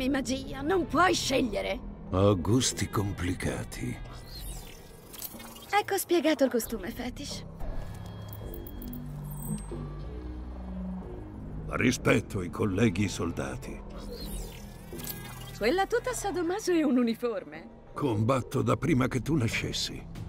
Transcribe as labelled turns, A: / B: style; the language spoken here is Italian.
A: ami magia, non puoi scegliere.
B: Ho gusti complicati.
A: Ecco spiegato il costume fetish.
B: Rispetto i colleghi soldati.
A: Quella tuta sadomaso è un uniforme.
B: Combatto da prima che tu nascessi.